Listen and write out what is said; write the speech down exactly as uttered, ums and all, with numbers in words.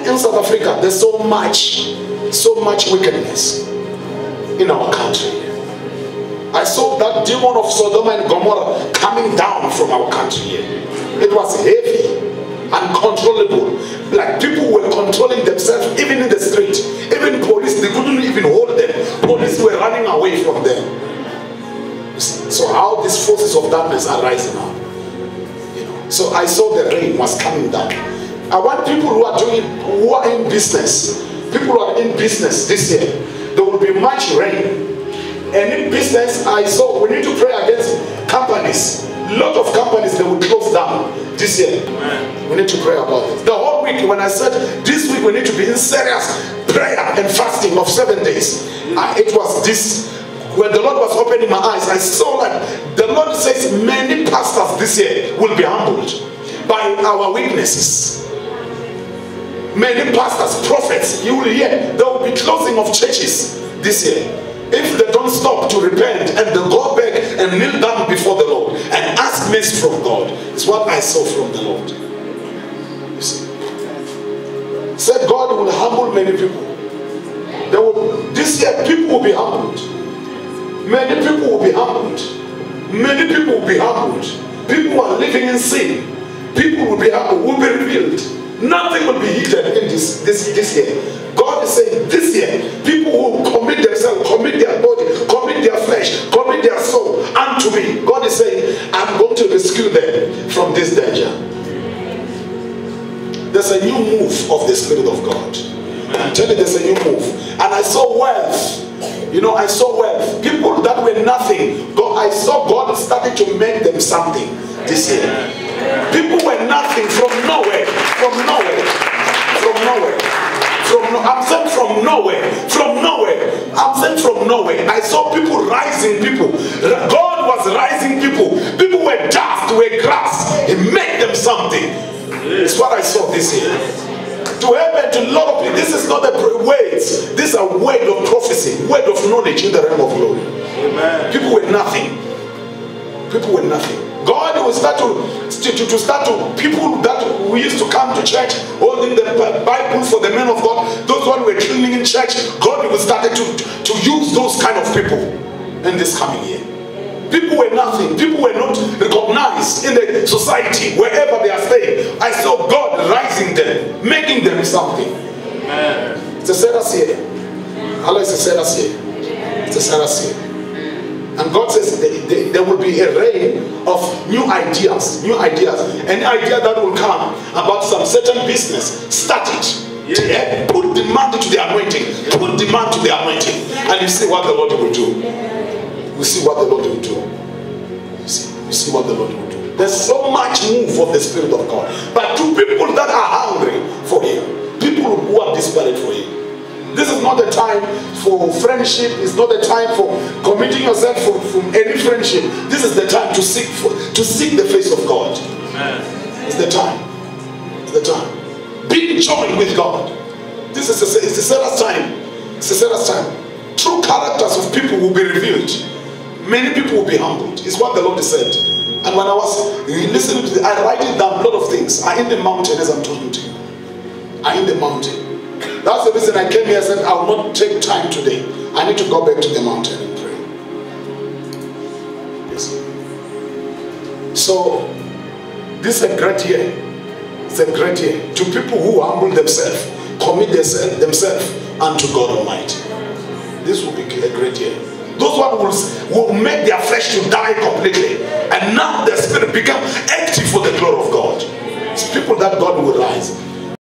in South Africa, there's so much, so much wickedness in our country. I saw that demon of Sodom and Gomorrah coming down from our country here. It was heavy, uncontrollable. Like people were controlling themselves even in the street. Even police, they couldn't even hold them. Police were running away from them. So how these forces of darkness are rising up. You know. So I saw the rain was coming down. I want people who are doing, who are in business, people who are in business this year, there will be much rain. And in business, I saw we need to pray against companies. A lot of companies, they will close down this year. Amen. We need to pray about it. The whole week, when I said this week we need to be in serious prayer and fasting of seven days, uh, it was this. When the Lord was opening my eyes, I saw that the Lord says many pastors this year will be humbled by our weaknesses. Many pastors, prophets, you will hear there will be closing of churches this year. If they don't stop to repent and they go back and kneel down before the Lord and ask mercy from God, it's what I saw from the Lord. You see, said God will humble many people. There will, this year people will be humbled. Many people will be humbled. Many people will be humbled. People who are living in sin, people will be humbled, will be revealed. Nothing will be hidden in this this this year. God is saying this year, people who commit themselves, commit their body, commit their flesh, commit their soul unto me. God is saying, I'm going to rescue them from this danger. There's a new move of the Spirit of God. I'm telling you, there's a new move. And I saw wealth. You know, I saw wealth. People that were nothing, God, I saw God starting to make them something this year. People were nothing from nowhere, from nowhere, from nowhere. From no, I'm saying from nowhere, from nowhere. I'm saying from nowhere. I saw people rising people. God was rising people. People were dust, were grass. He made them something. It's what I saw this year. To happen to a lot of people, this is not a words. This is a word of prophecy, word of knowledge in the realm of glory. Amen. People were nothing. People were nothing. God will start to, to, to start to, people that we used to come to church, holding the Bible for the men of God, those ones were training in church, God will start to, to use those kind of people in this coming year. People were nothing. People were not recognized in the society, wherever they are staying. I saw God rising them, making them something. Amen. It's a Sarah's year. Allah is a Sarah's year. It's a Sarah's year. And God says there will be a rain of new ideas, new ideas. Any idea that will come about some certain business, start it. Yeah. Yeah. Put demand to the anointing. Put demand to the anointing. And you see what the Lord will do. You see what the Lord will do. You see, you see what the Lord will do. There's so much move of the Spirit of God. But to people that are hungry for Him, people who are desperate for Him. This is not a time for friendship. It's not a time for committing yourself for, for any friendship. This is the time to seek for, to seek the face of God. Amen. It's the time. It's the time. Be joined with God. This is a, it's a Sarah's time. It's a Sarah's time. True characters of people will be revealed. Many people will be humbled. It's what the Lord said. And when I was listening to the, I write it down, a lot of things are in the mountain as I'm talking to you. Are in the mountain. That's the reason I came here and said I will not take time today. I need to go back to the mountain and pray. Yes. So this is a great year. It's a great year to people who humble themselves, commit themselves unto God Almighty. This will be a great year. Those ones will, will make their flesh to die completely, and now their spirit become active for the glory of God. It's people that God will rise.